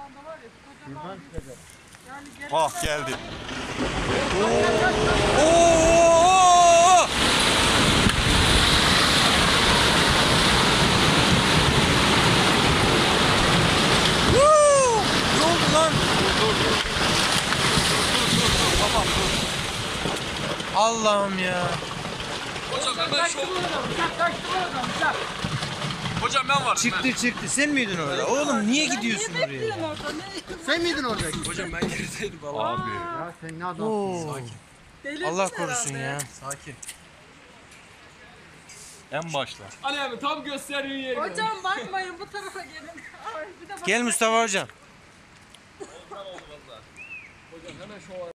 Ah geldi. Ne oldu lan? Tamam dur. Allah'ım ya. Hocam hemen şov. Hocam ben varım. Çıktı. Sen miydin orada? Oğlum niye gidiyorsun oraya? Sen miydin orada? Hocam ben gerideydim valla. Abi. Ya sen ne adamsın? Oo. Sakin. Allah korusun ya. Sakin. En başla. Ali abi tam gösteriyor yerini. Hocam bakmayın bu tarafa gelin. Ay, bir de Gel Mustafa hocam. Hocam hemen şov.